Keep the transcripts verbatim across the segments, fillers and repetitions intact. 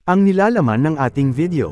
Ang nilalaman ng ating video.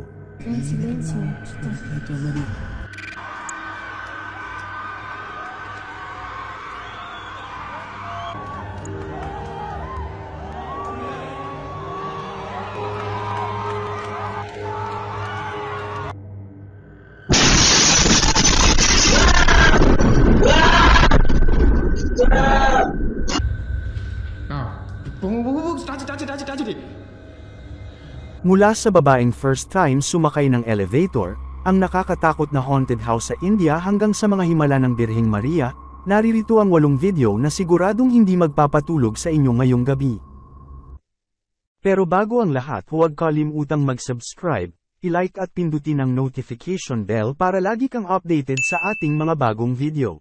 Mula sa babaeng first time sumakay ng elevator, ang nakakatakot na haunted house sa India hanggang sa mga himala ng Birheng Maria, naririto ang walong video na siguradong hindi magpapatulog sa inyo ngayong gabi. Pero bago ang lahat, huwag kalimutang mag-subscribe, i-like at pindutin ang notification bell para lagi kang updated sa ating mga bagong video.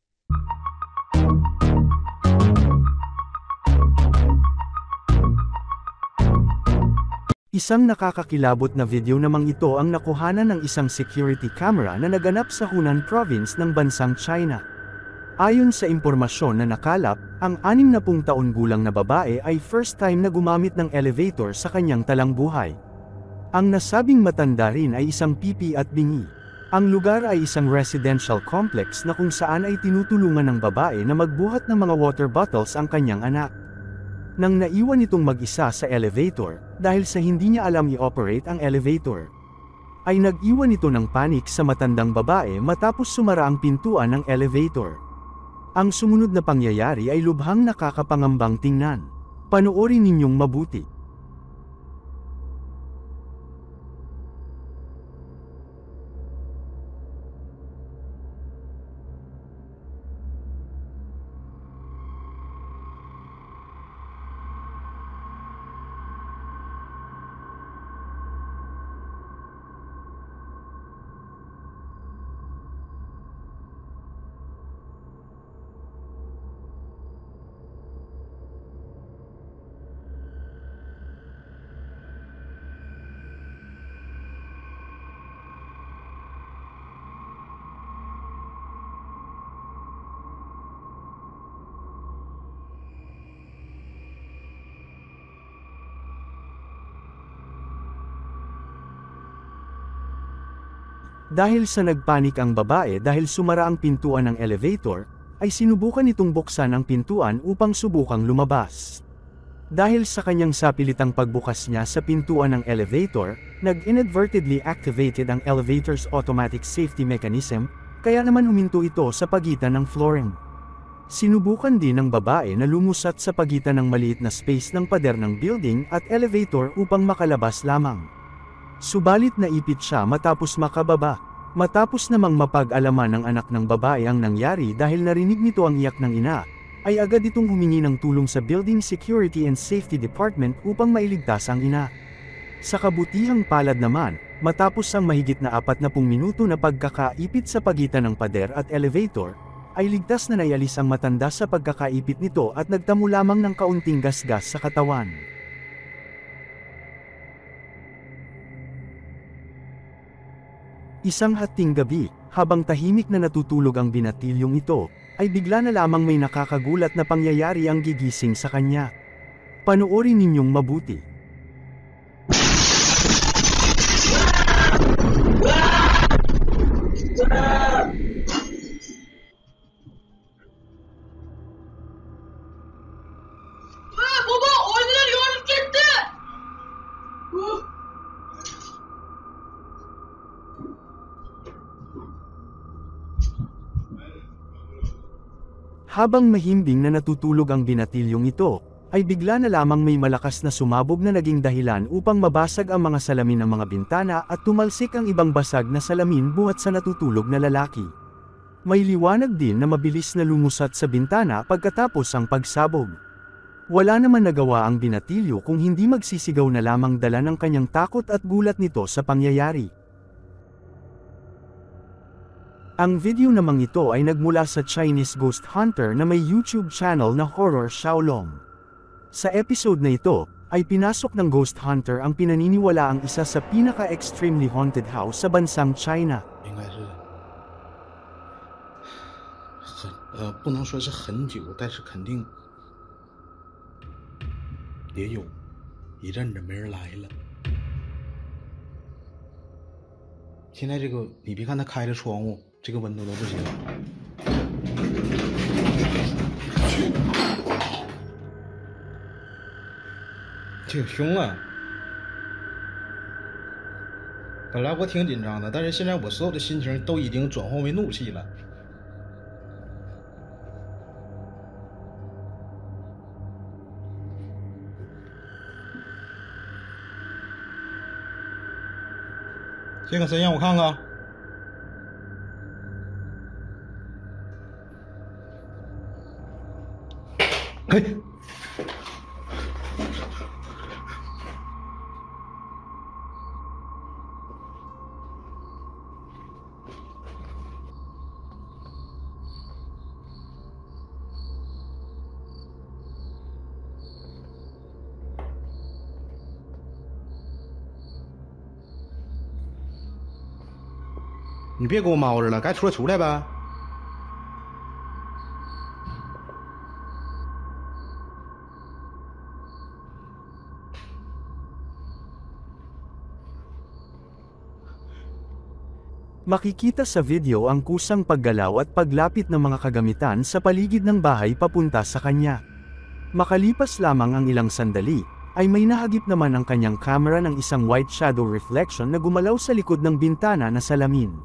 Isang nakakakilabot na video namang ito ang nakuhanan ng isang security camera na naganap sa Hunan Province ng bansang China. Ayon sa impormasyon na nakalap, ang anim na pung taon gulang na babae ay first time na gumamit ng elevator sa kanyang talang-buhay. Ang nasabing matanda rin ay isang pipi at bingi. Ang lugar ay isang residential complex na kung saan ay tinutulungan ng babae na magbuhat ng mga water bottles ang kanyang anak. Nang naiwan itong mag-isa sa elevator, dahil sa hindi niya alam i-operate ang elevator, ay nag-iwan ito ng panik sa matandang babae matapos sumara ang pintuan ng elevator. Ang sumunod na pangyayari ay lubhang nakakapangambang tingnan. Panoorin ninyong mabuti. Dahil sa nagpanik ang babae dahil sumara ang pintuan ng elevator, ay sinubukan itong buksan ang pintuan upang subukang lumabas. Dahil sa kanyang sapilitang pagbukas niya sa pintuan ng elevator, nag-inadvertently activated ang elevator's automatic safety mechanism, kaya naman huminto ito sa pagitan ng flooring. Sinubukan din ng babae na lumusat sa pagitan ng maliit na space ng pader ng building at elevator upang makalabas lamang. Subalit naipit siya matapos makababa. Matapos namang mapag-alaman ng anak ng babae ang nangyari dahil narinig nito ang iyak ng ina, ay agad itong humingi ng tulong sa Building Security and Safety Department upang mailigtas ang ina. Sa kabutihang palad naman, matapos ang mahigit na apat na pung minuto na pagkakaipit sa pagitan ng pader at elevator, ay ligtas na naialis ang matanda sa pagkakaipit nito at nagtamo lamang ng kaunting gasgas sa katawan. Isang hating gabi, habang tahimik na natutulog ang binatilyong ito, ay bigla na lamang may nakakagulat na pangyayari ang gigising sa kanya. Panoorin ninyong mabuti. Habang mahimbing na natutulog ang binatilyong ito, ay bigla na lamang may malakas na sumabog na naging dahilan upang mabasag ang mga salamin ng mga bintana at tumalsik ang ibang basag na salamin buhat sa natutulog na lalaki. May liwanag din na mabilis na lumusat sa bintana pagkatapos ang pagsabog. Wala naman nagawa ang binatilyo kung hindi magsisigaw na lamang dala ng kanyang takot at gulat nito sa pangyayari. Ang video namang ito ay nagmula sa Chinese ghost hunter na may YouTube channel na Horror Shaolong. Sa episode na ito, ay pinasok ng ghost hunter ang pinaniniwalaang isa sa pinaka-extremely haunted house sa bansang China. 应该是很呃，不能说是很久，但是肯定也有一阵子没人来了。 现在这个你别看他开着窗户，这个温度都不行。这个凶啊！本来我挺紧张的，但是现在我所有的心情都已经转换为怒气了。这个谁让我看看？嘿。你别给我猫着了，该出来出来呗。 Makikita sa video ang kusang paggalaw at paglapit ng mga kagamitan sa paligid ng bahay papunta sa kanya. Makalipas lamang ang ilang sandali, ay may nahagip naman ang kanyang camera ng isang white shadow reflection na gumalaw sa likod ng bintana na salamin.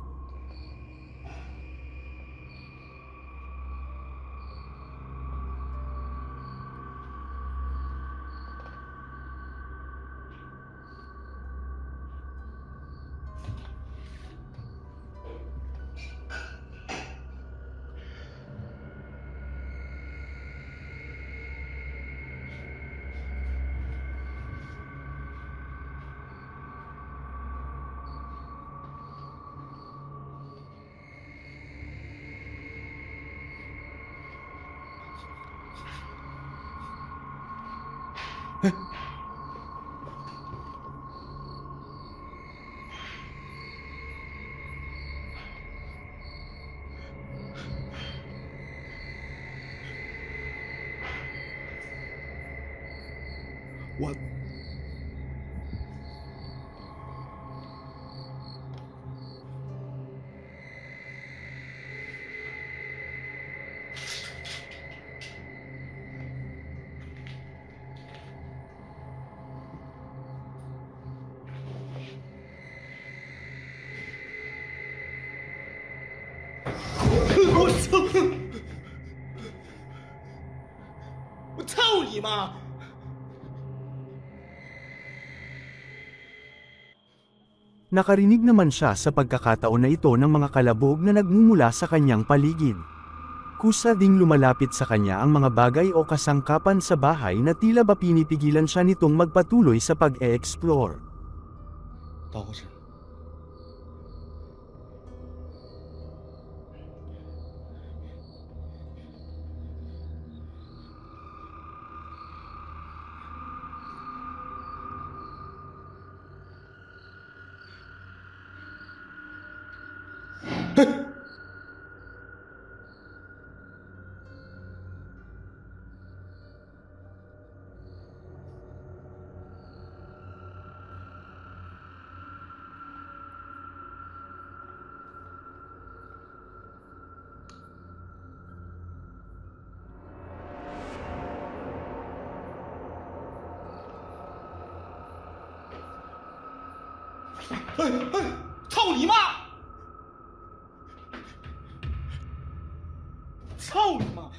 我我操！我操你妈！ Nakarinig naman siya sa pagkakataon na ito ng mga kalabog na nagmumula sa kanyang paligid. Kusa ding lumalapit sa kanya ang mga bagay o kasangkapan sa bahay na tila ba pinipigilan siya nitong magpatuloy sa pag-e-explore. 倒过去。哎哎，操你妈！操你妈！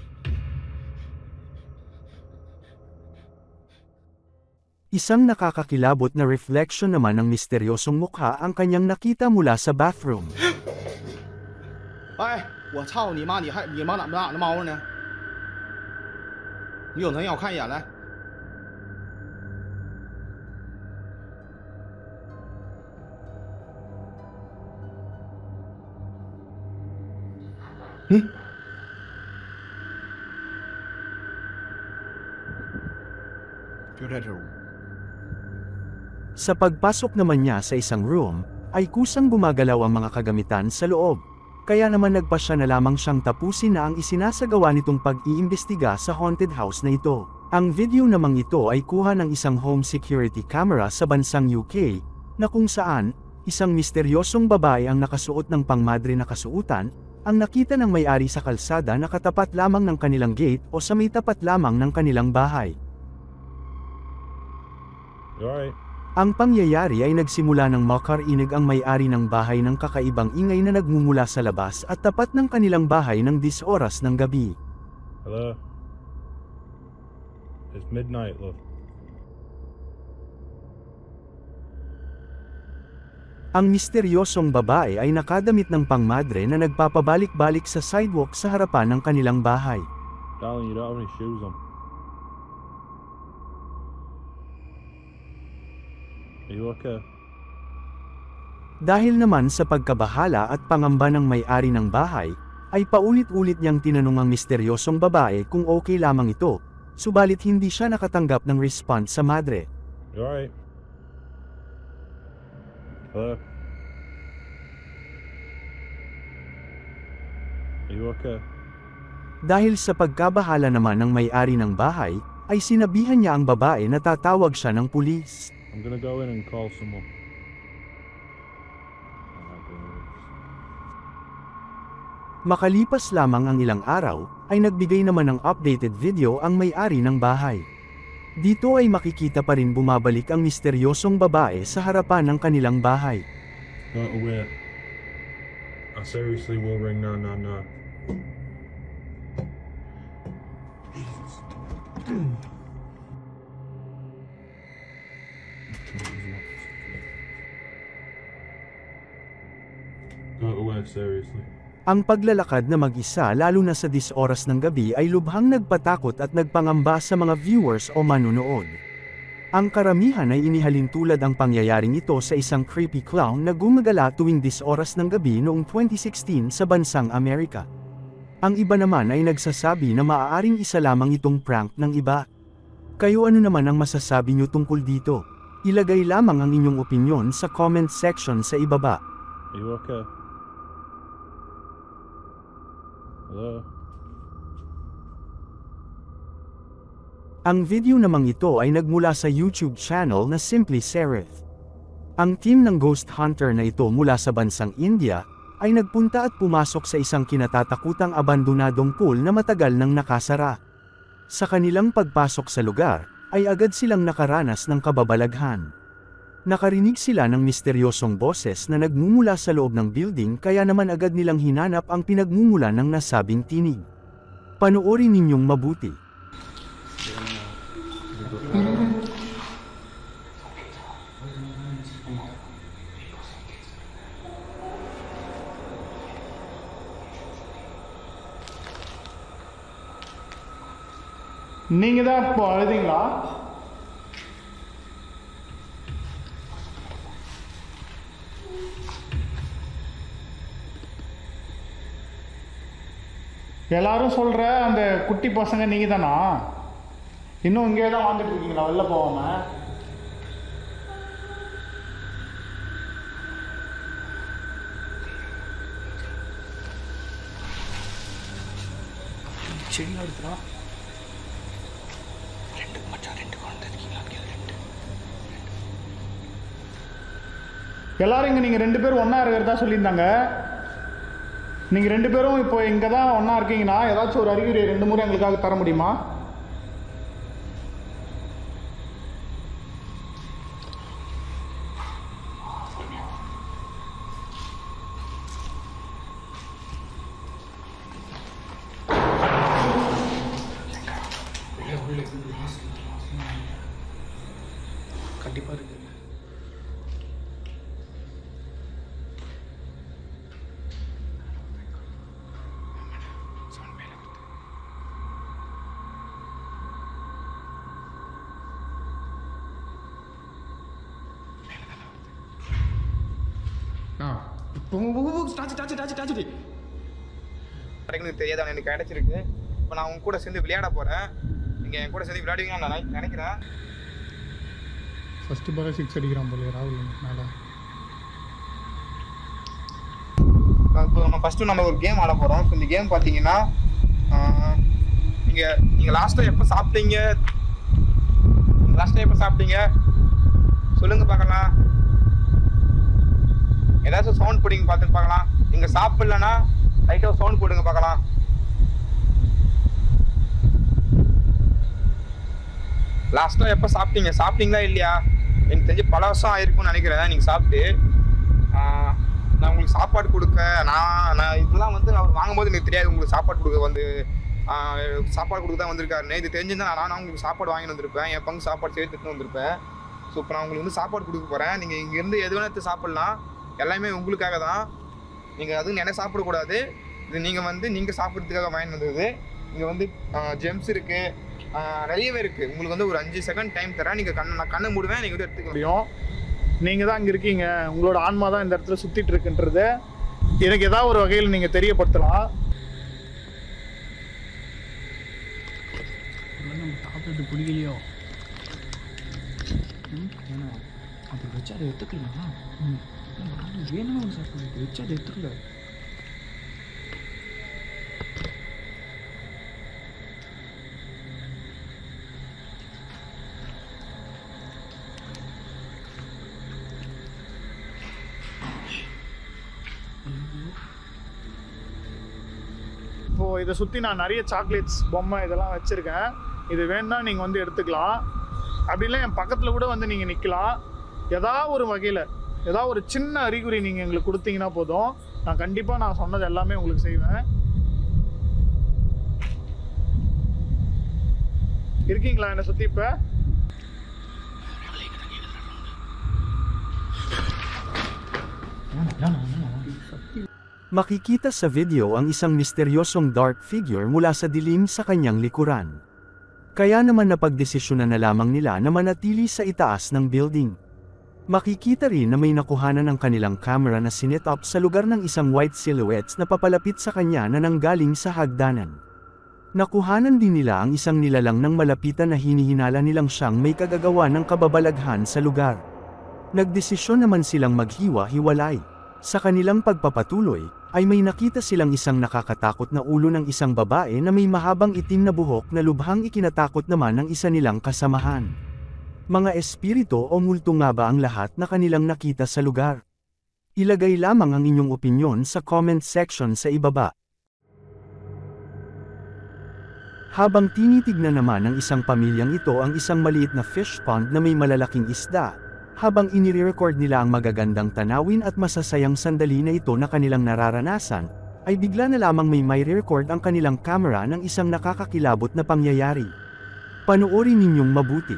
Isang nakakakilabot na reflection naman ng misteryosong mukha ang kanyang nakita mula sa bathroom. 哎，我操你妈！你还你往哪哪那猫呢？你有能让我看一眼来？嗯。就在这屋。 Sa pagpasok naman niya sa isang room, ay kusang gumagalaw ang mga kagamitan sa loob. Kaya naman nagpa siya na lamang siyang tapusin na ang isinasagawa nitong pag-iimbestiga sa haunted house na ito. Ang video namang ito ay kuha ng isang home security camera sa bansang U K, na kung saan, Isang misteryosong babae ang nakasuot ng pangmadre na kasuotan, ang nakita ng may-ari sa kalsada na katapat lamang ng kanilang gate o sa may tapat lamang ng kanilang bahay. Alright. Ang pangyayari ay nagsimula ng makarinig ang may-ari ng bahay ng kakaibang ingay na nagmumula sa labas at tapat ng kanilang bahay ng dis oras ng gabi. Hello? It's midnight, look. Ang misteryosong babae ay nakadamit ng pangmadre na nagpapabalik-balik sa sidewalk sa harapan ng kanilang bahay. Darling, you don't have any shoes on. Are you okay? Dahil naman sa pagkabahala at pangamba ng may-ari ng bahay, ay paulit-ulit niyang tinanong ang misteryosong babae kung okay lamang ito, subalit hindi siya nakatanggap ng response sa madre. You alright? Hello? Are you okay? Dahil sa pagkabahala naman ng may-ari ng bahay, ay sinabihan niya ang babae na tatawag siya ng pulis. I'm gonna go in and call someone. Makalipas lamang ang ilang araw, ay nagbigay naman ng updated video ang may-ari ng bahay. Dito ay makikita pa rin bumabalik ang misteryosong babae sa harapan ng kanilang bahay. Not aware. I seriously will ring nine nine nine. Not aware, seriously. Ang paglalakad na mag-isa lalo na sa dis oras ng gabi ay lubhang nagpatakot at nagpangamba sa mga viewers o manunood. Ang karamihan ay inihalin tulad ang pangyayaring ito sa isang creepy clown na gumagala tuwing dis oras ng gabi noong twenty sixteen sa bansang Amerika. Ang iba naman ay nagsasabi na maaaring isa lamang itong prank ng iba. Kayo ano naman ang masasabi nyo tungkol dito? Ilagay lamang ang inyong opinyon sa comment section sa ibaba. Are you okay? Hello? Ang video namang ito ay nagmula sa YouTube channel na Simply Sereth. Ang team ng ghost hunter na ito mula sa bansang India, ay nagpunta at pumasok sa isang kinatatakutang abandonadong pool na matagal nang nakasara. Sa kanilang pagpasok sa lugar, ay agad silang nakaranas ng kababalaghan. Nakarinig sila ng misteryosong boses na nagmumula sa loob ng building kaya naman agad nilang hinanap ang pinagmumula ng nasabing tinig. Panoorin ninyong mabuti. நீங்க தான் இப்போ அழுதீங்களா? எல்லாரும் சொல்ற அந்த குட்டி பசங்க நீங்க தானா? இன்னும் இங்கே தான் வாழ்ந்துட்டு இருக்கீங்களா வெளில போகாம? செடியில் எடுத்துனா ரெண்டு மச்சான் ரெண்டு குழந்தை இருக்கீங்களா? ரெண்டு எல்லாரும் இங்கே நீங்கள் ரெண்டு பேரும் ஒன்றா இருக்கிறதா சொல்லியிருந்தாங்க. நீங்கள் ரெண்டு பேரும் இப்போ இங்கே தான் ஒன்றா இருக்கீங்கன்னா ஏதாச்சும் ஒரு அறிகுறி ரெண்டு முறை எங்களுக்காக தர முடியுமா? கண்டிப்பாக இருக்கு. எனக்கு தெரியாது, எனக்கு கிடைச்சிருக்கு. இப்போ நான் உங்க கூட சேர்ந்து விளையாட போகிறேன். நீங்கள் என் கூட சேர்ந்து விளையாடுவீங்கன்னு நான் நினைக்கிறேன். ஃபஸ்ட்டு பால் சிக்ஸ் அடிக்கிறான் போல ராகுல் மேலே. இப்போ நம்ம ஃபஸ்ட்டு நம்ம ஒரு கேம் ஆட போகிறோம். இப்போ இந்த கேம் பார்த்தீங்கன்னா நீங்கள் நீங்கள் லாஸ்ட்டாக எப்போ சாப்பிட்டீங்க? லாஸ்ட்டாக எப்போ சாப்பிட்டீங்க சொல்லுங்கள் பார்க்கலாம். ஏதாச்சும் சவுண்ட் போடுங்க பார்த்துட்டு பார்க்கலாம். நீங்கள் சாப்பிட்லன்னா லைட்டாக சவுண்ட் போடுங்க பார்க்கலாம். லாஸ்ட்டாக எப்போ சாப்பிட்டீங்க? சாப்பிட்டீங்களா இல்லையா? எனக்கு தெரிஞ்சு பல வருஷம் ஆயிருக்கும்னு நினைக்கிறேன் நீங்கள் சாப்பிட்டு. நான் உங்களுக்கு சாப்பாடு கொடுக்க நான் நான் இதெல்லாம் வந்து அவர் வாங்கும்போது எனக்கு தெரியாது உங்களுக்கு சாப்பாடு கொடுக்க வந்து சாப்பாடு கொடுக்க தான் வந்திருக்காருன்னு. இது தெரிஞ்சிருந்தா நான் நான் உங்களுக்கு சாப்பாடு வாங்கிட்டு வந்திருப்பேன். என் பங்கு சாப்பாடு சேர்த்துட்டு வந்திருப்பேன். ஸோ இப்போ நான் உங்களுக்கு வந்து சாப்பாடு கொடுக்க போகிறேன். நீங்கள் இங்கேருந்து எது வேணா எடுத்து சாப்பிட்லாம். எல்லாமே உங்களுக்காக தான். நீங்கள் அதுவும் நினை சாப்பிடக்கூடாது. இது நீங்கள் வந்து நீங்கள் சாப்பிட்றதுக்காக வாங்கிட்டு வந்தது. இங்கே வந்து ஜெம்ஸ் இருக்குது, நிறையவே இருக்குது. உங்களுக்கு வந்து ஒரு அஞ்சு செகண்ட் டைம் தரேன். நீங்கள் கண்ணை நான் கண்ணை மூடுவேன், நீங்கள் வந்து எடுத்துக்க முடியும். நீங்கள் தான் இங்கே இருக்கீங்க, உங்களோட ஆன்மா தான் இந்த இடத்துல சுற்றிட்டு இருக்குன்றது எனக்கு ஏதாவது ஒரு வகையில் நீங்கள் தெரியப்படுத்தலாம். சாப்பிட்டு பிடிக்கலையோ ஏன்னா அப்படி வச்சு அதை எடுத்துக்கலாம். வேணும்னு ஒன்று சாப்பிட்டு வச்சு அதை எடுத்துக்கல. இப்போது இதை சுற்றி நான் நிறைய சாக்லேட்ஸ் பொம்மை இதெல்லாம் வச்சுருக்கேன். இது வேணுன்னா நீங்கள் வந்து எடுத்துக்கலாம். அப்படிலாம் என் பக்கத்தில் கூட வந்து நீங்கள் நிற்கலாம். ஏதாவது ஒரு வகையில் ஏதாவது ஒரு சின்ன அறிகுறி நீங்கள் எங்களுக்கு கொடுத்தீங்கன்னா போதும், நான் கண்டிப்பாக நான் சொன்னது எல்லாமே உங்களுக்கு செய்வேன். இருக்கீங்களா என்னை சுற்றி? இப்போ Makikita sa video ang isang misteryosong dark figure mula sa dilim sa kanyang likuran. Kaya naman napagdesisyonan na lamang nila na manatili sa itaas ng building. Makikita rin na may nakuhanan ng kanilang camera na sinet up sa lugar ng isang white silhouettes na papalapit sa kanya na nanggaling sa hagdanan. Nakuhanan din nila ang isang nilalang ng malapitan na hinihinala nilang siyang may kagagawa ng kababalaghan sa lugar. Nagdesisyon naman silang maghiwa-hiwalay. Sa kanilang pagpapatuloy, ay may nakita silang isang nakakatakot na ulo ng isang babae na may mahabang itim na buhok na lubhang ikinatakot naman ng isa nilang kasamahan. Mga espiritu o multo nga ba ang lahat na kanilang nakita sa lugar? Ilagay lamang ang inyong opinyon sa comment section sa ibaba. Habang tinitignan naman ng isang pamilyang ito ang isang maliit na fish pond na may malalaking isda, habang inire-record nila ang magagandang tanawin at masasayang sandali na ito na kanilang nararanasan, ay bigla na lamang may may-record ang kanilang camera ng isang nakakakilabot na pangyayari. Panoorin ninyong mabuti.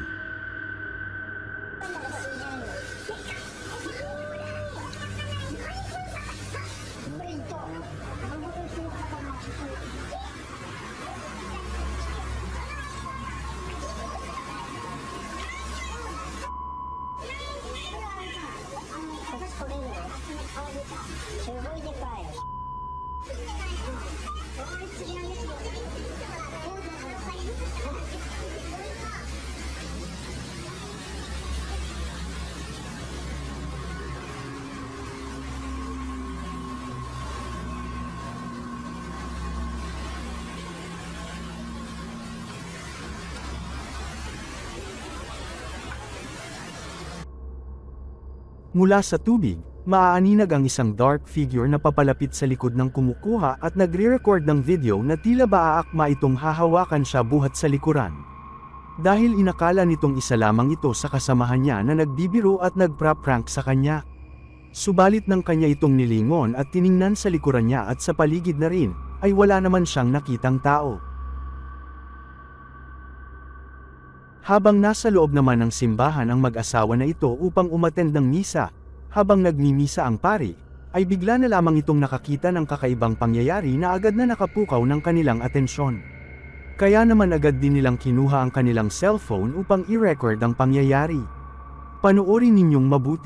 Mula sa tubig, maaaninag ang isang dark figure na papalapit sa likod ng kumukuha at nagre-record ng video na tila ba aakma itong hahawakan siya buhat sa likuran. Dahil inakala nitong isa lamang ito sa kasamahan niya na nagbibiro at nagpra-prank sa kanya. Subalit ng kanya itong nilingon at tiningnan sa likuran niya at sa paligid na rin, ay wala naman siyang nakitang tao. Habang nasa loob naman ng simbahan ang mag-asawa na ito upang umattend ng misa, habang nagmimisa ang pari, ay bigla na lamang itong nakakita ng kakaibang pangyayari na agad na nakapukaw ng kanilang atensyon. Kaya naman agad din nilang kinuha ang kanilang cellphone upang i-record ang pangyayari. Panoorin ninyong mabuti.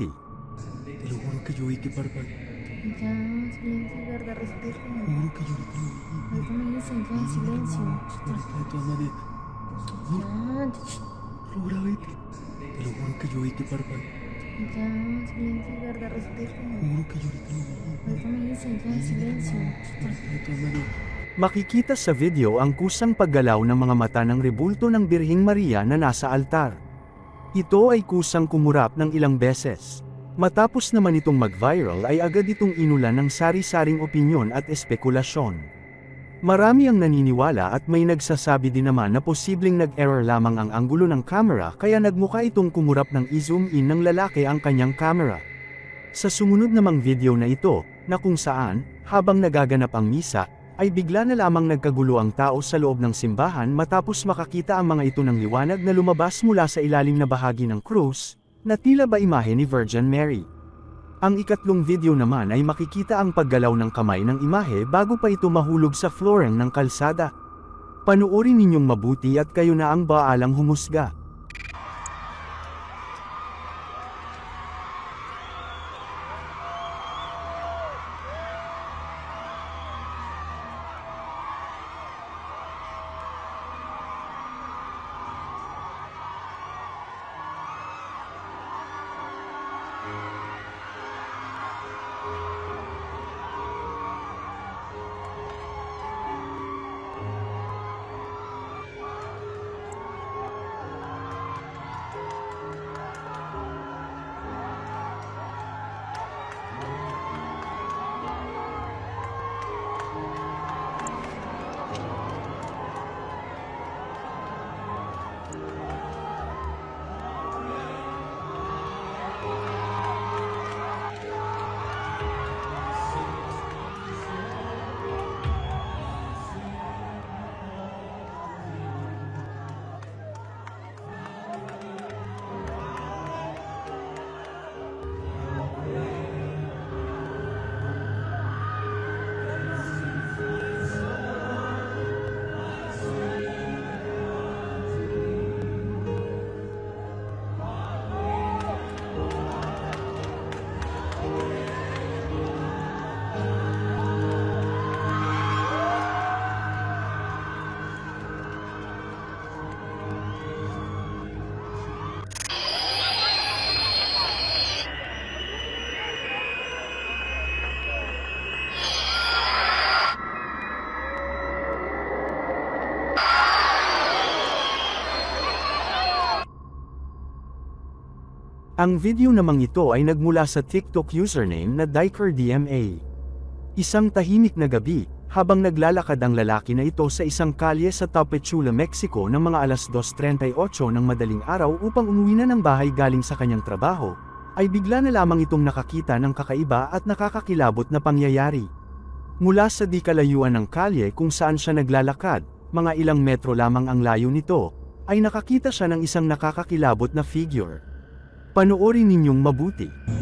Makikita sa video ang kusang paggalaw ng mga mata ng rebulto ng Birheng Maria na nasa altar. Ito ay kusang kumurap ng ilang beses. Matapos naman itong mag-viral ay agad itong inulan ng sari-saring opinyon at espekulasyon. Marami ang naniniwala at may nagsasabi din naman na posibleng nag-error lamang ang anggulo ng camera kaya nagmukha itong kumurap ng i-zoom in ng lalaki ang kanyang camera. Sa sumunod namang video na ito, na kung saan, habang nagaganap ang misa, ay bigla na lamang nagkagulo ang tao sa loob ng simbahan matapos makakita ang mga ito ng liwanag na lumabas mula sa ilalim na bahagi ng krus, na tila ba imahe ni Virgin Mary. Ang ikatlong video naman ay makikita ang paggalaw ng kamay ng imahe bago pa ito mahulog sa flooring ng kalsada. Panoorin ninyong mabuti at kayo na ang baalang humusga. Ang video namang ito ay nagmula sa TikTok username na Diker D M A. Isang tahimik na gabi, habang naglalakad ang lalaki na ito sa isang kalye sa Tapachula, Mexico ng mga alas dos trenta y otso ng madaling araw upang umuwi na ng bahay galing sa kanyang trabaho, ay bigla na lamang itong nakakita ng kakaiba at nakakakilabot na pangyayari. Mula sa di kalayuan ng kalye kung saan siya naglalakad, mga ilang metro lamang ang layo nito, ay nakakita siya ng isang nakakakilabot na figure. Panoorin ninyong mabuti.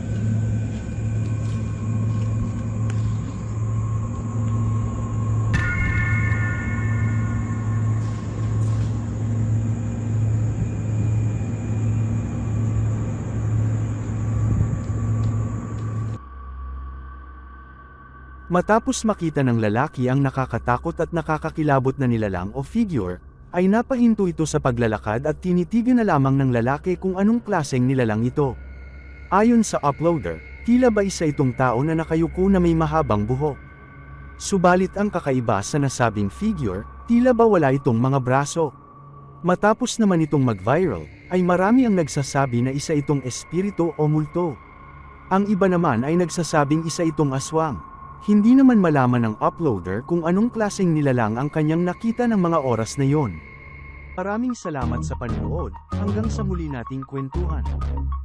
Matapos makita ng lalaki ang nakakatakot at nakakakilabot na nilalang o figure, ay napahinto ito sa paglalakad at tinitigan na lamang ng lalaki kung anong klaseng nilalang ito. Ayon sa uploader, tila ba isa itong tao na nakayuko na may mahabang buhok. Subalit ang kakaiba sa nasabing figure, tila ba wala itong mga braso. Matapos naman itong mag-viral, ay marami ang nagsasabi na isa itong espiritu o multo. Ang iba naman ay nagsasabing isa itong aswang. Hindi naman malaman ng uploader kung anong klaseng nilalang ang kanyang nakita ng mga oras na yon. Maraming salamat sa panonood, hanggang sa muli nating kwentuhan.